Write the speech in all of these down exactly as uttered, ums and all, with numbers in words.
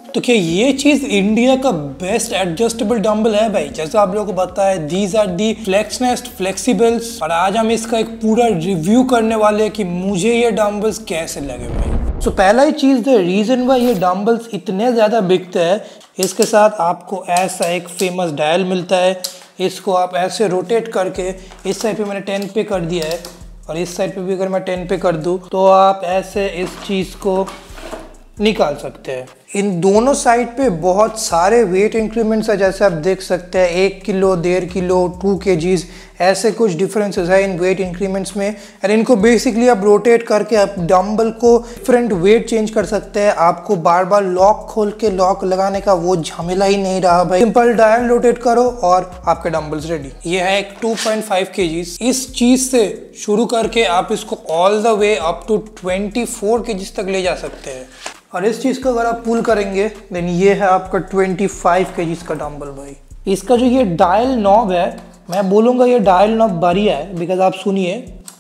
तो क्या ये चीज इंडिया का बेस्ट एडजस्टेबल डंबल है भाई? जैसा आप लोगों को पता है, दीज आर दी फ्लेक्सनेस्ट फ्लेक्सिबल्स, और आज हम इसका एक पूरा रिव्यू करने वाले हैं कि मुझे ये डंबल्स कैसे लगे भाई। सो so, पहला ही चीज, द रीजन वाई ये डंबल्स इतने ज्यादा बिकते हैं, इसके साथ आपको ऐसा एक फेमस डायल मिलता है। इसको आप ऐसे रोटेट करके, इस साइड पे मैंने टेन पे कर दिया है और इस साइड पे भी अगर मैं टेन पे कर दूं तो आप ऐसे इस चीज़ को निकाल सकते हैं। इन दोनों साइड पे बहुत सारे वेट इंक्रीमेंट्स है, जैसे आप देख सकते हैं एक किलो, डेढ़ किलो, टू केजीज, ऐसे कुछ डिफरेंसेस है इन वेट इंक्रीमेंट्स में। और इनको बेसिकली आप रोटेट करके आप डंबल को डिफरेंट वेट चेंज कर सकते हैं। आपको बार बार लॉक खोल के लॉक लगाने का वो झमेला ही नहीं रहा भाई। सिंपल डायल रोटेट करो और आपके डंबल्स रेडी। ये है एक टू पॉइंट फाइव केजीज। इस चीज से शुरू करके आप इसको all the way up to twenty four KGs तक ले जा सकते हैं। और इस चीज़ को अगर आप पुल करेंगे देन ये है आपका पच्चीस केजीज का डंबल भाई। इसका जो ये डायल नॉब है, मैं बोलूँगा ये डायल नॉब बढ़िया है, बिकॉज आप सुनिए,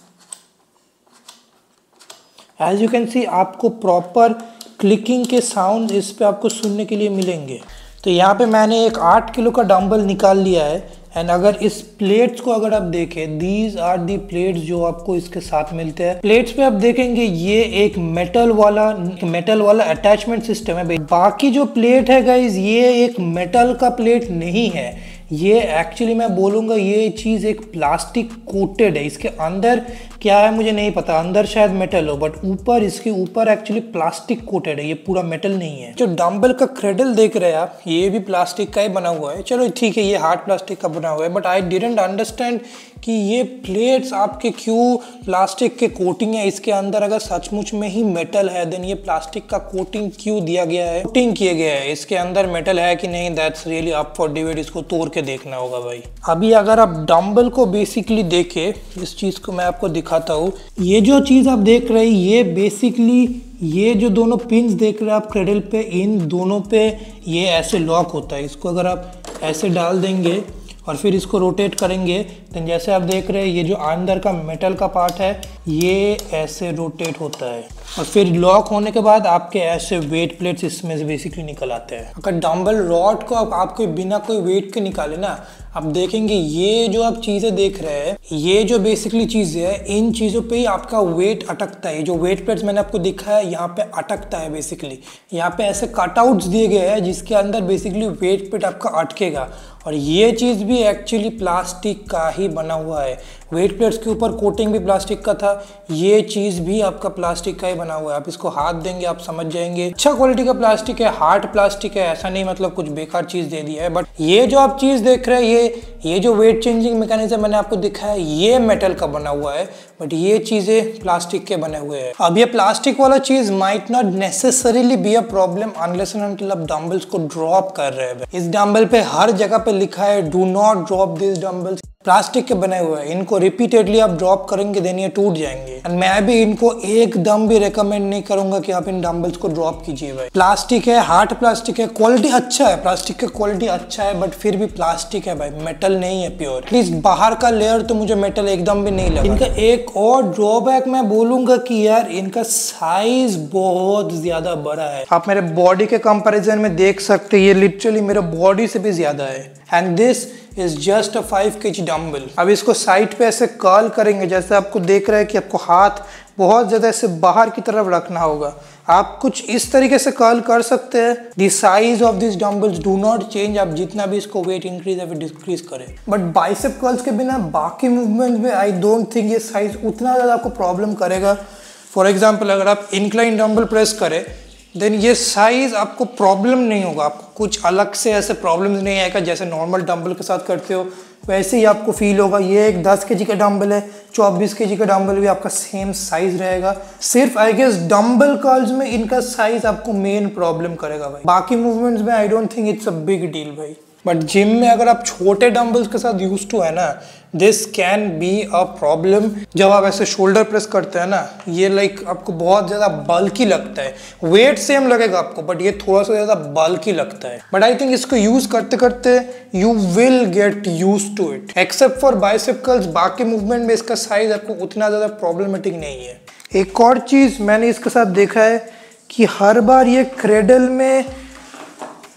एज यू कैन सी आपको प्रॉपर क्लिकिंग के साउंड इस पे आपको सुनने के लिए मिलेंगे। तो यहाँ पे मैंने एक आठ किलो का डंबल निकाल लिया है। एंड अगर इस प्लेट्स को अगर आप देखें, दीज आर दी प्लेट्स जो आपको इसके साथ मिलते हैं। प्लेट्स पे आप देखेंगे ये एक मेटल वाला मेटल वाला अटैचमेंट सिस्टम है। बाकी जो प्लेट है गाइज, ये एक मेटल का प्लेट नहीं है, ये एक्चुअली मैं बोलूँगा ये चीज़ एक प्लास्टिक कोटेड है। इसके अंदर क्या है मुझे नहीं पता, अंदर शायद मेटल हो, बट ऊपर इसके ऊपर एक्चुअली प्लास्टिक कोटेड है, ये पूरा मेटल नहीं है। जो डंबल का क्रेडल देख रहे हैं आप, ये भी प्लास्टिक का ही बना हुआ है। चलो ठीक है, ये हार्ड प्लास्टिक का बना हुआ है, बट आई डिडंट अंडरस्टैंड कि ये प्लेट्स आपके क्यों प्लास्टिक के कोटिंग है इसके अंदर। अगर सचमुच में ही मेटल है देन ये प्लास्टिक का कोटिंग क्यों दिया गया है, कोटिंग किया गया है, इसके अंदर मेटल है कि नहीं, that's really up for debate. इसको तोड़ के देखना होगा भाई। अभी अगर आप डंबल को बेसिकली देखे, इस चीज को मैं आपको दिखाता हूँ। ये जो चीज आप देख रहे हैं, ये बेसिकली ये जो दोनों पिंस देख रहे हैं आप क्रेडल पे, इन दोनों पे ये ऐसे लॉक होता है। इसको अगर आप ऐसे डाल देंगे और फिर इसको रोटेट करेंगे, तो जैसे आप देख रहे हैं ये जो अंदर का मेटल का पार्ट है ये ऐसे रोटेट होता है और फिर लॉक होने के बाद आपके ऐसे वेट प्लेट्स इसमें से बेसिकली निकल आते हैं। अगर डंबल रॉड को आप आपको बिना कोई वेट के निकाले ना, आप देखेंगे ये जो आप चीज़ें देख रहे हैं, ये जो बेसिकली चीज़ें है, इन चीज़ों पे ही आपका वेट अटकता है। जो वेट प्लेट्स मैंने आपको दिखाया है यहाँ पे अटकता है बेसिकली। यहाँ पे ऐसे कटआउट्स दिए गए हैं जिसके अंदर बेसिकली वेट प्लेट आपका अटकेगा। और ये चीज़ भी एक्चुअली प्लास्टिक का ही बना हुआ है। वेट प्लेट्स के ऊपर कोटिंग भी प्लास्टिक का था, ये चीज़ भी आपका प्लास्टिक का ही बना हुआ है। आप इसको हाथ देंगे आप समझ जाएंगे, अच्छा क्वालिटी का प्लास्टिक है, हार्ड प्लास्टिक है, ऐसा नहीं मतलब कुछ बेकार चीज़ दे दिया है। बट ये जो आप चीज़ देख रहे हैं, ये ये जो वेट चेंजिंग मैकेनिज्म मैंने आपको दिखाया है, ये मेटल का बना हुआ है, बट ये चीज़ें प्लास्टिक के बने हुए हैं। अब ये प्लास्टिक वाला चीज़ might not necessarily be a problem unless and until आप डंबल्स को ड्रॉप कर रहे हैं। इस डंबल पे हर जगह पे लिखा है do not drop this dumbbells. Plastic के बने हुए हैं, इनको रिपीटेडली आप ड्रॉप करेंगे देन ये टूट जाएंगे। एंड मैं भी इनको एकदम भी रेकमेंड नहीं करूंगा कि आप इन डंबल्स को ड्रॉप कीजिए भाई। प्लास्टिक है, हार्ड प्लास्टिक है, क्वालिटी अच्छा है, प्लास्टिक का क्वालिटी अच्छा है, बट फिर भी प्लास्टिक है भाई, मेटल नहीं है प्योर। प्लीज बाहर का लेयर तो मुझे मेटल एकदम भी नहीं लगा। इनका एक और ड्रॉबैक मैं बोलूंगा कि यार इनका साइज बहुत ज्यादा बड़ा है। आप मेरे बॉडी के कंपेरिजन में देख सकते हैं, ये लिटरली मेरे बॉडी से भी ज्यादा है। And this is just a five KG dumbbell. अब इसको साइड पे ऐसे कर्ल करेंगे, जैसे आपको देख रहे हैं कि आपको हाथ बहुत ज्यादा ऐसे बाहर की तरफ रखना होगा। आप कुछ इस तरीके से कर्ल कर सकते हैं। The size of this dumbbells do not change, आप जितना भी इसको वेट इंक्रीज या फिर डिक्रीज करें। बट बाइसेप कर्ल्स के बिना बाकी मूवमेंट में आई डोंट थिंक ये साइज उतना ज़्यादा आपको प्रॉब्लम करेगा। फॉर एग्जाम्पल अगर आप इंक्लाइन डंबल प्रेस करें देन ये साइज आपको प्रॉब्लम नहीं होगा, आपको कुछ अलग से ऐसे प्रॉब्लम्स नहीं आएगा। जैसे नॉर्मल डंबल के साथ करते हो वैसे ही आपको फील होगा। ये एक दस केजी का डंबल है, चौबीस केजी का डंबल भी आपका सेम साइज रहेगा। सिर्फ आई गेस डंबल कर्ल्स में इनका साइज आपको मेन प्रॉब्लम करेगा भाई। बाकी मूवमेंट्स में I don't think it's a big deal भाई। बट जिम में अगर आप छोटे डंबल्स के साथ यूज टू है ना, this can be a problem. जब आप ऐसे शोल्डर प्रेस करते हैं ना, ये लाइक आपको बहुत ज़्यादा बल्की लगता है। वेट सेम लगेगा आपको बट ये थोड़ा सा ज़्यादा बल्की लगता है। बट आई थिंक इसको यूज़ करते करते you will get use to it. Except for bicep curls, बाकी मूवमेंट में इसका साइज आपको उतना ज़्यादा प्रॉब्लमेटिक नहीं है। एक और चीज़ मैंने इसके साथ देखा है कि हर बार ये क्रेडल में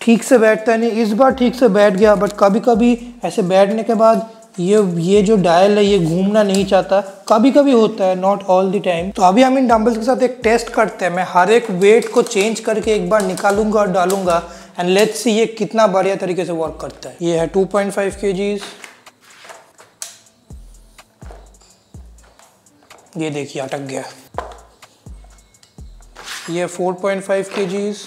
ठीक से बैठता नहीं। इस बार ठीक से बैठ गया, बट कभी कभी ऐसे बैठने के बाद ये ये जो डायल है ये घूमना नहीं चाहता, कभी कभी होता है, नॉट ऑल द टाइम। तो अभी हम इन डंबल्स के साथ एक टेस्ट करते हैं। मैं हर एक वेट को चेंज करके एक बार निकालूंगा और डालूंगा, एंड लेट्स सी ये कितना बढ़िया तरीके से वर्क करता है। ये है टू पॉइंट फाइव केजीज, ये देखिए अटक गया। ये फोर पॉइंट फाइव केजीज,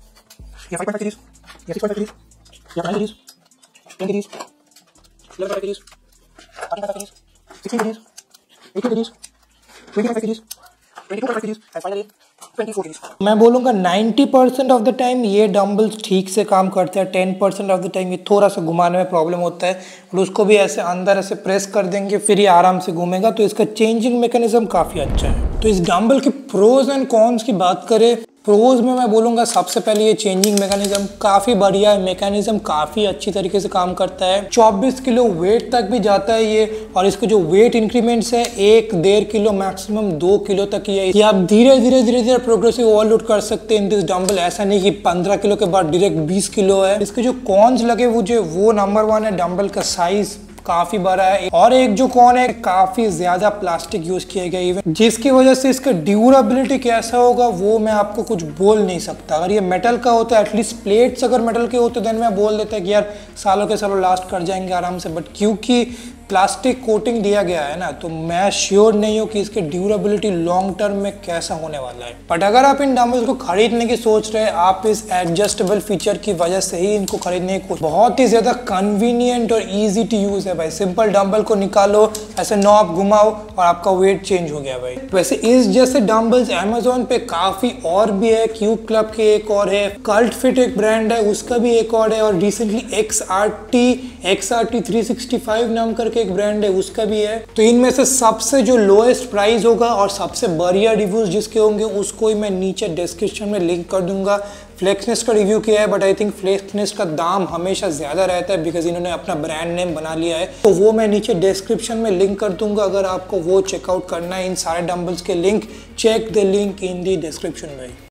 ये फाइव पॉइंट फाइव केजीज, ये सिक्स पॉइंट फाइव केजीज, ये nine KGs, ten KGs, eleven KGs, thirteen KGs, sixteen KGs, eighteen KGs, twenty five KGs, twenty two KGs, and finally twenty four KGs. मैं बोलूँगा ninety percent of the time ये डंबल्स ठीक से काम करते हैं। Ten percent of the time ये थोड़ा सा घुमाने में प्रॉब्लम होता है, और उसको भी ऐसे अंदर ऐसे प्रेस कर देंगे फिर ये आराम से घूमेगा। तो इसका चेंजिंग मैकेनिज्म काफ़ी अच्छा है। तो इस डंबल के प्रोज एंड कॉन्स की बात करें, प्रोज में मैं बोलूँगा सबसे पहले ये चेंजिंग मैकेनिज्म काफ़ी बढ़िया है। मैकेनिज्म काफ़ी अच्छी तरीके से काम करता है। चौबीस किलो वेट तक भी जाता है ये, और इसके जो वेट इंक्रीमेंट्स है एक डेढ़ किलो मैक्सिमम दो किलो तक ही है। ये आप धीरे धीरे धीरे धीरे प्रोग्रेसिव ओवरलोड कर सकते हैं इन दिस डंबल। ऐसा नहीं कि पंद्रह किलो के बाद डायरेक्ट बीस किलो है। इसके जो कॉन्स लगे मुझे, वो नंबर वन है डंबल का साइज काफी बड़ा है, और एक जो कौन है काफी ज्यादा प्लास्टिक यूज किया गया इवन, जिसकी वजह से इसका ड्यूरेबिलिटी कैसा होगा वो मैं आपको कुछ बोल नहीं सकता। अगर ये मेटल का होता है, एटलीस्ट प्लेट्स अगर मेटल के होते देन मैं बोल देता कि यार सालों के सालों लास्ट कर जाएंगे आराम से, बट क्योंकि प्लास्टिक कोटिंग दिया गया है ना, तो मैं श्योर नहीं हूँ कि इसके ड्यूरेबिलिटी लॉन्ग टर्म में कैसा होने वाला है। बट अगर आप इन डंबल्स को खरीदने की सोच रहे हैं, आप इस एडजस्टेबल फीचर की वजह से ही इनको खरीदने की कोशिश, बहुत ही ज्यादा कन्वीनियंट और ईजी टू यूज है भाई। सिंपल डंबल को निकालो, ऐसे नॉब घुमाओ और आपका वेट चेंज हो गया भाई। वैसे इस जैसे डंबल्स अमेजोन पे काफी और भी है। क्यूब क्लब के एक और है, कल्ट फिट एक ब्रांड है, उसका भी एक और है, और recently X R T X R T three sixty five नाम करके एक ब्रांड है, उसका भी है। तो इनमें से सबसे जो लोएस्ट प्राइस होगा और सबसे बढ़िया रिव्यूज जिसके होंगे उसको ही मैं नीचे डिस्क्रिप्शन में लिंक कर दूंगा। फ्लेक्सनेस का रिव्यू किया है, बट आई थिंक फ्लेक्सनेस का दाम हमेशा ज्यादा रहता है बिकॉज इन्होंने अपना ब्रांड नेम बना लिया है। तो वो मैं नीचे डिस्क्रिप्शन में लिंक कर दूंगा, अगर आपको वो चेकआउट करना है इन सारे डंबल्स के link, check the link in the description में।